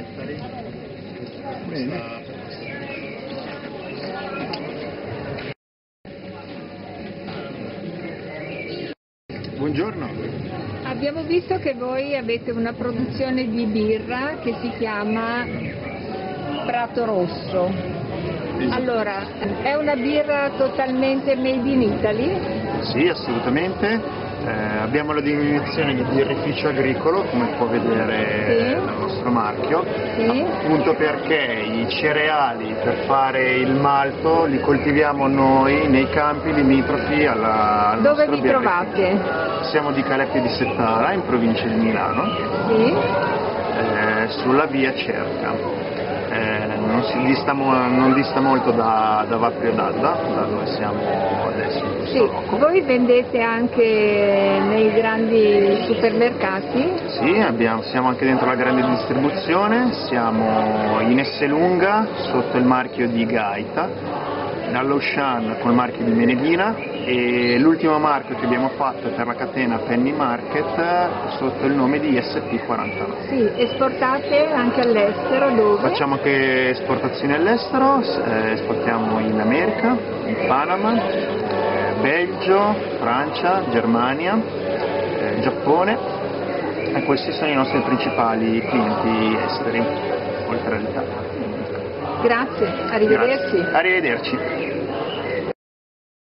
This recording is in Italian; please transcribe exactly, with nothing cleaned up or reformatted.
ettari. Bene. Buongiorno. Abbiamo visto che voi avete una produzione di birra che si chiama Prato Rosso. Allora, è una birra totalmente made in Italy? Sì, assolutamente. Eh, abbiamo la denominazione di birrificio agricolo, come può vedere Sì. dal nostro marchio, Sì. appunto perché i cereali per fare il malto li coltiviamo noi nei campi limitrofi alla, al Dove nostro vi birrificio. trovate? Siamo di Caleppi di Settara, in provincia di Milano, Sì. eh, sulla via Cerca. Eh, non, si dista mo- non dista molto da, da Vaprio d'Adda, da dove siamo adesso in questo Sì. loco. Voi vendete anche nei grandi supermercati? Sì, abbiamo, siamo anche dentro la grande distribuzione, siamo in Esselunga sotto il marchio di Gaeta, all'Auchan col marchio di Menedina e l'ultimo marchio che abbiamo fatto è per la catena Penny Market sotto il nome di S P quarantanove. Sì, esportate anche all'estero, dove? Facciamo anche esportazioni all'estero, eh, esportiamo in America, in Panama, eh, Belgio, Francia, Germania, eh, Giappone e questi sono i nostri principali clienti esteri, oltre all'Italia. Grazie, arrivederci. Grazie. Arrivederci.